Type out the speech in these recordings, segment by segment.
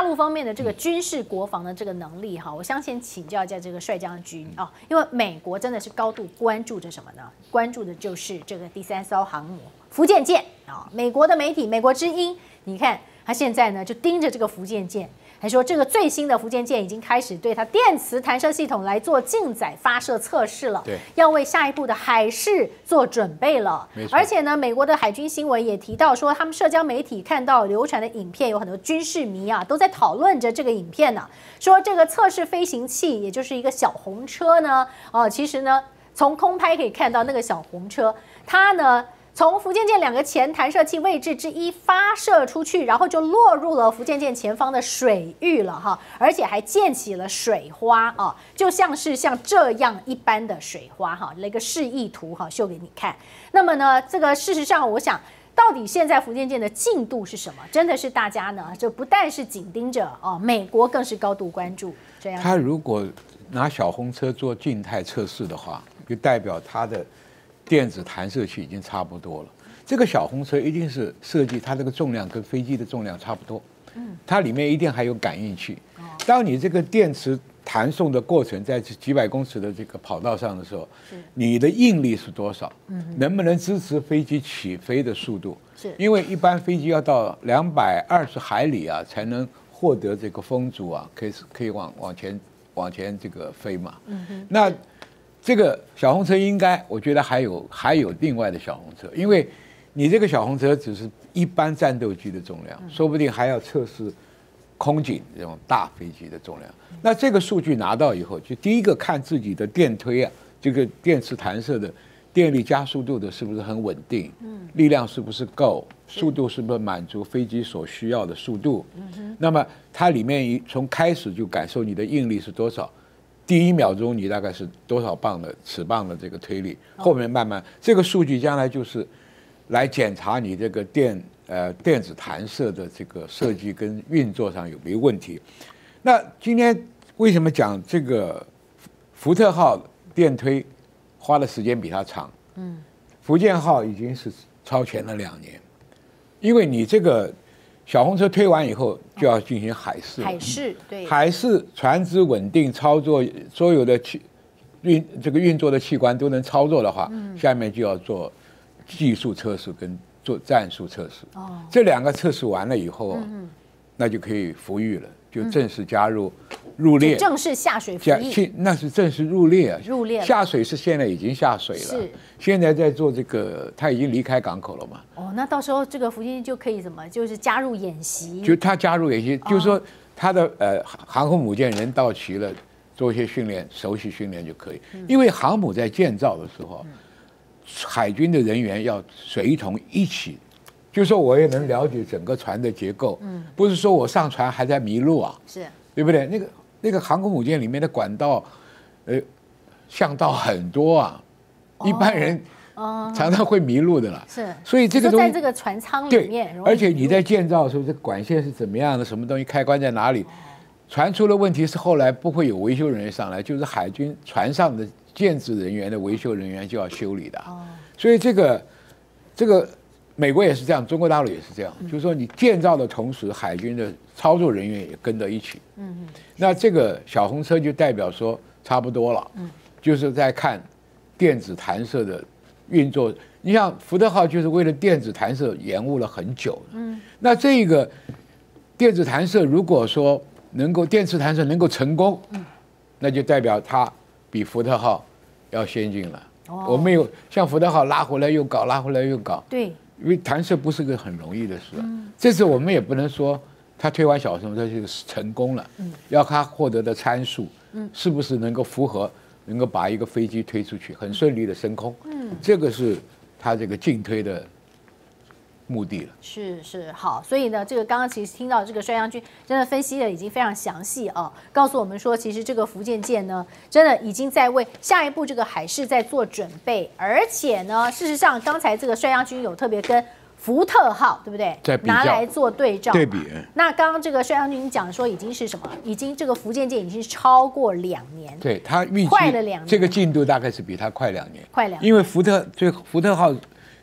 大陆方面的这个军事国防的这个能力哈，我相信请教一下这个帅将军啊，因为美国真的是高度关注着什么呢？关注的就是这个第3艘航母福建舰啊。美国的媒体《美国之音》，你看他现在呢就盯着这个福建舰。还说这个最新的福建舰已经开始对它电磁弹射系统来做近载发射测试了， 对， 要为下一步的海试做准备了。而且呢，美国的海军新闻也提到说，他们社交媒体看到流传的影片，有很多军事迷啊都在讨论着这个影片呢，说这个测试飞行器，也就是一个小红车呢，其实呢从空拍可以看到那个小红车，它呢。从福建舰2个前弹射器位置之一发射出去，然后就落入了福建舰前方的水域了哈，而且还溅起了水花啊，就像这样一般的水花哈，来个示意图哈，秀给你看。那么呢，这个事实上，我想到底现在福建舰的进度是什么？真的是大家呢，就不但是紧盯着哦，美国更是高度关注。这样， 他如果拿小红车做静态测试的话，就代表他的电子弹射器已经差不多了。这个小红车一定是设计它这个重量跟飞机的重量差不多，它里面一定还有感应器。当你这个电磁弹送的过程在几百公尺的这个跑道上的时候，你的应力是多少？能不能支持飞机起飞的速度？因为一般飞机要到220海里啊，才能获得这个风阻啊，可以往前这个飞嘛。那这个小红车应该，我觉得还有另外的小红车，因为你这个小红车只是一般战斗机的重量，说不定还要测试空警这种大飞机的重量。那这个数据拿到以后，就第一个看自己的电推啊，这个电磁弹射的电力加速度的是不是很稳定，力量是不是够，速度是不是满足飞机所需要的速度。那么它里面从开始就感受你的应力是多少。第1秒钟你大概是多少尺磅的这个推力，后面慢慢这个数据将来就是来检查你这个电子弹射的这个设计跟运作上有没有问题。那今天为什么讲这个福特号电推花的时间比它长？福建号已经是超前了2年，因为你这个小红车推完以后就要进行海试， 对， 海试船只稳定操作，所有的运作的器官都能操作的话，下面就要做技术测试跟做战术测试。这2个测试完了以后，那就可以服役了，就正式加入入列， 正式下水服役， 那是正式入列啊！ 入列下水是现在已经下水了， 是现在在做这个，他已经离开港口了嘛？ 那到时候这个福建就可以什么，就是加入演习， 就他加入演习，就是说他的航空母舰人到齐了，做一些训练，熟悉训练就可以。因为航母在建造的时候，海军的人员要随同一起。就是说我也能了解整个船的结构，不是说我上船还在迷路啊， 是， 对不对？那个航空母舰里面的管道，巷道很多啊，一般人常常会迷路的啦。 是， 所以这个东西在这个船舱里面， 而且你在建造的时候，这管线是怎么样的，什么东西开关在哪里，船出了问题是后来不会有维修人员上来，就是海军船上的建制人员的维修人员就要修理的。所以这个。美国也是这样，中国大陆也是这样，就是说你建造的同时，海军的操作人员也跟着一起。那这个小红车就代表说差不多了，就是在看电子弹射的运作。你像福特号就是为了电子弹射延误了很久。那这个电子弹射如果说电磁弹射能够成功，那就代表它比福特号要先进了。我们有像福特号拉回来又搞，拉回来又搞。 对。 因为弹射不是个很容易的事，这次我们也不能说他推完小红车就是成功了，要他获得的参数，是不是能够符合，能够把一个飞机推出去，很顺利的升空，这个是他这个进推的目的了。 是好，所以呢，这个刚刚其实听到这个帅将军真的分析的已经非常详细啊，告诉我们说，其实这个福建舰呢，真的已经在为下一步这个海试在做准备，而且呢，事实上刚才这个帅将军有特别跟福特号，对不对？拿来做对照对比。 那刚刚这个帅将军讲说，已经是什么？已经这个福建舰已经超过2年， 对他预计快了2年， 这个进度大概是比他快2年， 快2年， 因为福特号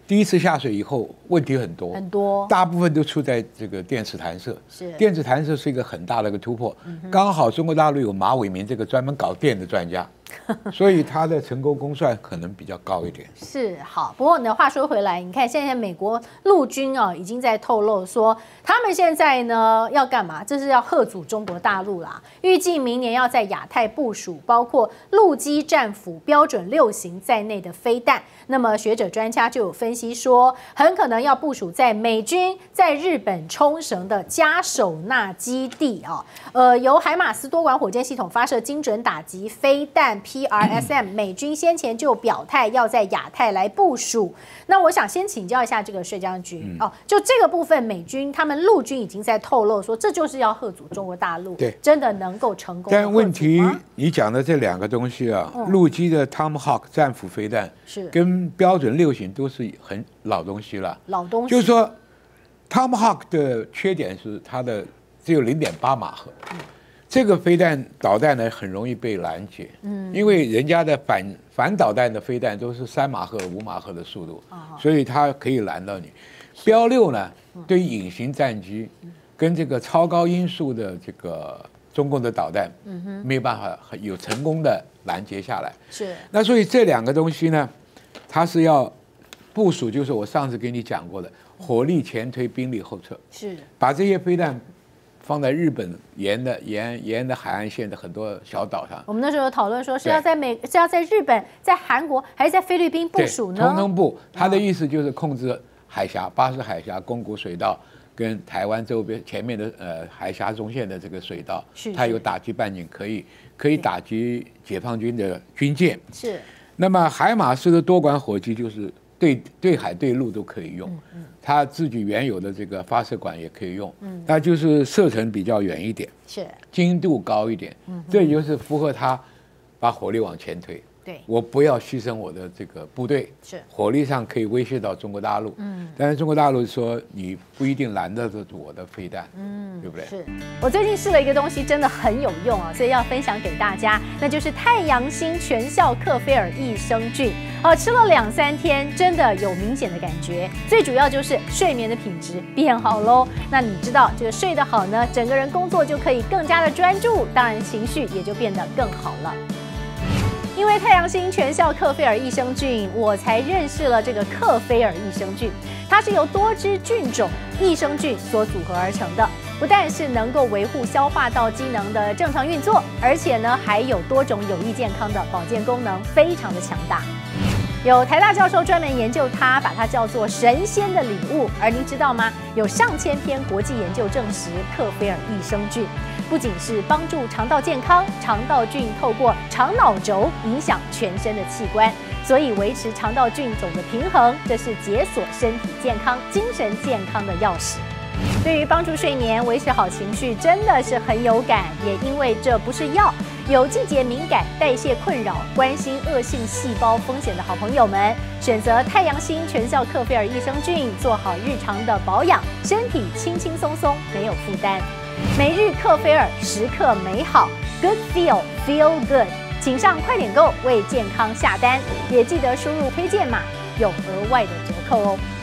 第一次下水以后问题很多， 很多， 大部分都出在这个电磁弹射。 是电磁弹射是一个很大的一个突破，刚好中国大陆有马伟民这个专门搞电的专家，所以他的成功公算可能比较高一点。 是好，不过呢，话说回来，你看现在美国陆军啊已经在透露说，他们现在呢要干嘛？这是要吓阻中国大陆啦。预计明年要在亚太部署包括陆基战斧标准6型在内的飞弹。那么学者专家就有分析说，很可能要部署在美军在日本冲绳的嘉手纳基地啊。由海马斯多管火箭系统发射精准打击飞弹 PRSM， 美军先前就表态要在亚太来部署。那我想先请教一下这个税将军哦，就这个部分，美军他们陆军已经在透露说，这就是要吓阻中国大陆， 对， 真的能够成功。 但问题你讲的这两个东西啊，陆基的 Tomahawk 战斧飞弹是跟标准6型都是很老东西了， 老东西， 就是说 Tomahawk 的缺点是它的只有0.8马赫。这个飞弹导弹呢很容易被拦截，因为人家的反导弹的飞弹都是3马赫、5马赫的速度，所以它可以拦到你。标6呢，对于隐形战机跟这个超高音速的这个中共的导弹，没有办法有成功的拦截下来。 是， 那所以这两个东西呢，它是要部署，就是我上次跟你讲过的火力前推，兵力后撤， 是把这些飞弹放在日本沿的海岸线的很多小岛上。 我们那时候有讨论说，是要在日本、在韩国还是在菲律宾部署呢？ 通通部，他的意思就是控制海峡、巴士海峡、宫古水道跟台湾周边前面的海峡中线的这个水道，它有打击半径，可以打击解放军的军舰。 是。 那么海马斯的多管火机就是对海对陆都可以用，它自己原有的这个发射管也可以用，那就是射程比较远一点， 是精度高一点，这也就是符合它把火力往前推。 对， 我不要牺牲我的这个部队， 是火力上可以威胁到中国大陆，但是中国大陆说你不一定拦得住我的飞弹，对不对？ 是我最近试了一个东西，真的很有用啊，所以要分享给大家，那就是太阳星全效克菲尔益生菌。吃了2-3天，真的有明显的感觉，最主要就是睡眠的品质变好喽。那你知道这个睡得好呢，整个人工作就可以更加的专注，当然情绪也就变得更好了。因为太阳星全效克菲尔益生菌，我才认识了这个克菲尔益生菌。它是由多支菌种益生菌所组合而成的，不但是能够维护消化道机能的正常运作，而且呢还有多种有益健康的保健功能，非常的强大。有台大教授专门研究它，把它叫做神仙的礼物。而您知道吗？有上千篇国际研究证实，克菲尔益生菌不仅是帮助肠道健康，肠道菌透过肠脑轴影响全身的器官，所以维持肠道菌种的平衡，这是解锁身体健康、精神健康的钥匙。对于帮助睡眠、维持好情绪，真的是很有感。也因为这不是药，有季节敏感、代谢困扰、关心恶性细胞风险的好朋友们，选择太阳星全效克菲尔益生菌，做好日常的保养，身体轻轻松松，没有负担。每日克菲尔，时刻美好 ，Good Feel Feel Good， 请上快点购为健康下单，也记得输入推荐码，有额外的折扣哦。